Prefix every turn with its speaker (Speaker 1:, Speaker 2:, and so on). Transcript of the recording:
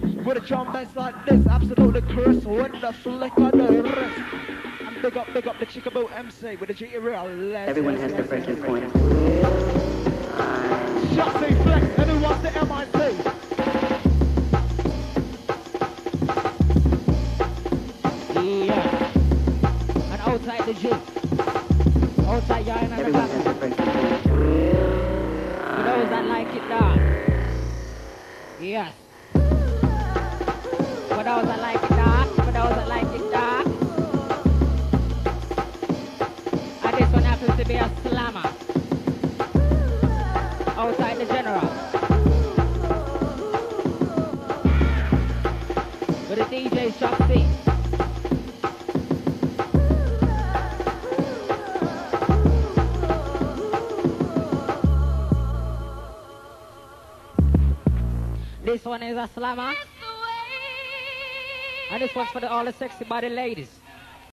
Speaker 1: With a drum bass like this, absolutely crisp. With the flick of the wrist. And big up the Chickaboo MC with the G real.
Speaker 2: Everyone has their breaking point.
Speaker 1: Shotzi Flex, and who wants the MIC? Yeah. And outside the G. Outside y'all and the
Speaker 2: Everyone has their breaking point.
Speaker 1: For those that like it dark. Yes. For those that like it dark. For those that like it dark. And this one happens to be a slammer. Outside the general. With the DJ Shotzi. This one is a slammer. And this one's for all the sexy body ladies.